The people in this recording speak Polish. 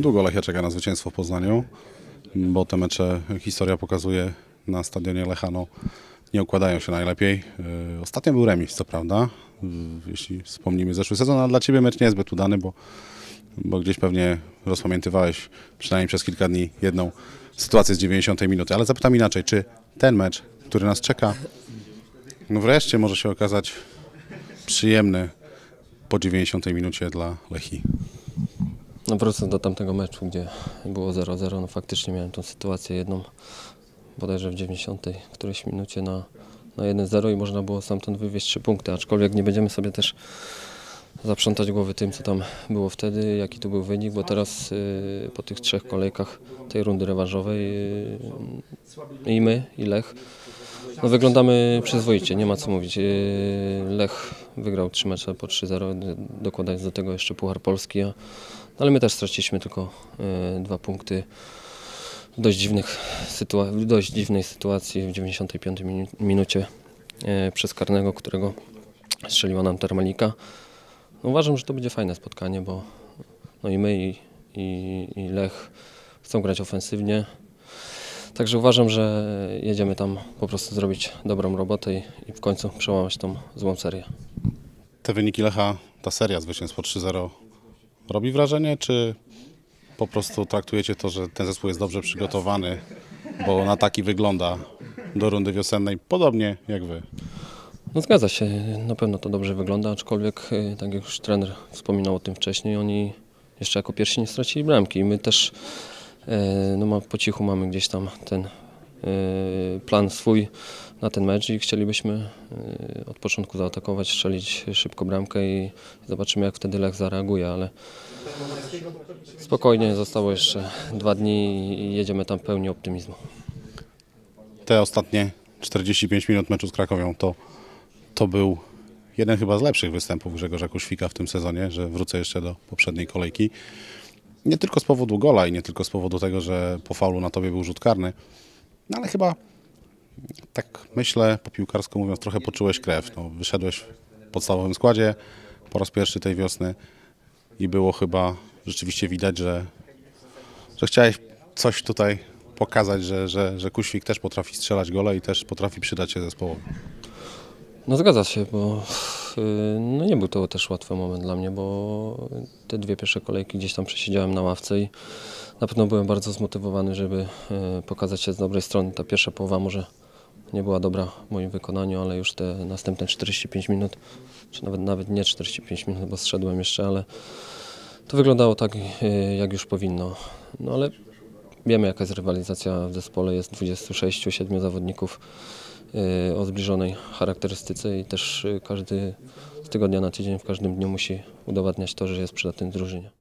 Długo Lechia czeka na zwycięstwo w Poznaniu, bo te mecze, historia pokazuje, na stadionie Lecha nie układają się najlepiej. Ostatnio był remis, co prawda, jeśli wspomnimy zeszły sezon, ale dla Ciebie mecz niezbyt udany, bo gdzieś pewnie rozpamiętywałeś przynajmniej przez kilka dni jedną sytuację z 90 minuty. Ale zapytam inaczej, czy ten mecz, który nas czeka, wreszcie może się okazać przyjemny po 90 minucie dla Lechii? No, wrócę do tamtego meczu, gdzie było 0-0. No, faktycznie miałem tą sytuację jedną, bodajże w 90 którejś minucie na 1-0 i można było stamtąd wywieźć 3 punkty, aczkolwiek nie będziemy sobie też zaprzątać głowy tym, co tam było wtedy, jaki tu był wynik, bo teraz po tych 3 kolejkach tej rundy rewanżowej i my, i Lech, no, wyglądamy przyzwoicie, nie ma co mówić. Lech wygrał 3 mecze po 3-0, dokładając do tego jeszcze Puchar Polski, ale my też straciliśmy tylko 2 punkty w dość dziwnej sytuacji w 95 minucie przez karnego, którego strzeliła nam Termalika. No, uważam, że to będzie fajne spotkanie, bo no i my, i Lech chcą grać ofensywnie. Także uważam, że jedziemy tam po prostu zrobić dobrą robotę i w końcu przełamać tą złą serię. Te wyniki Lecha, ta seria zwycięstw po 3-0 robi wrażenie, czy po prostu traktujecie to, że ten zespół jest dobrze przygotowany, bo na taki wygląda do rundy wiosennej, podobnie jak Wy? No, zgadza się, na pewno to dobrze wygląda, aczkolwiek tak jak już trener wspominał o tym wcześniej, oni jeszcze jako pierwsi nie stracili bramki i my też no, po cichu mamy gdzieś tam ten plan swój na ten mecz i chcielibyśmy od początku zaatakować, strzelić szybko bramkę i zobaczymy, jak wtedy Lech zareaguje, ale spokojnie, zostało jeszcze 2 dni i jedziemy tam w pełni optymizmu. Te ostatnie 45 minut meczu z Krakowią to był jeden chyba z lepszych występów Grzegorza Kuszwika w tym sezonie, że wrócę jeszcze do poprzedniej kolejki. Nie tylko z powodu gola i nie tylko z powodu tego, że po faulu na Tobie był rzut karny, no ale chyba, tak myślę, po piłkarsku mówiąc, trochę poczułeś krew. No, wyszedłeś w podstawowym składzie po raz pierwszy tej wiosny i było chyba rzeczywiście widać, że chciałeś coś tutaj pokazać, że Kuświk też potrafi strzelać gole i też potrafi przydać się zespołowi. No, zgadza się, bo no, nie był to też łatwy moment dla mnie, bo te 2 pierwsze kolejki gdzieś tam przesiedziałem na ławce i na pewno byłem bardzo zmotywowany, żeby pokazać się z dobrej strony. Ta pierwsza połowa może nie była dobra w moim wykonaniu, ale już te następne 45 minut, czy nawet nie 45 minut, bo zszedłem jeszcze, ale to wyglądało tak, jak już powinno. No ale wiemy, jaka jest rywalizacja w zespole, jest 26-7 zawodników o zbliżonej charakterystyce i też każdy z tygodnia na tydzień, w każdym dniu musi udowadniać to, że jest przydatny drużynie.